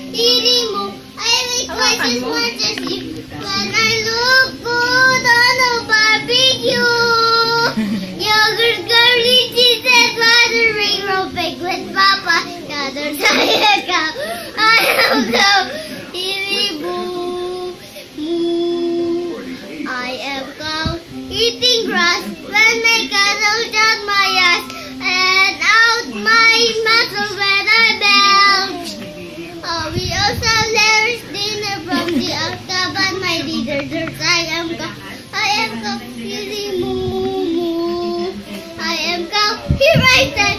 eating moo. I weigh twice as much as you. When I look good on a barbecue. Yogurt, curly cheese, and watering roll big with Papa. Gather tired cow. I am cow. Eating moo. Moo. I am cow. Eating grass. When my cattle shut my ass. And out my muscle when I belch. Oh, we also lavish dinner from the Azkaban, my leaders. I am cow. Eating moo. I am cow. He writes that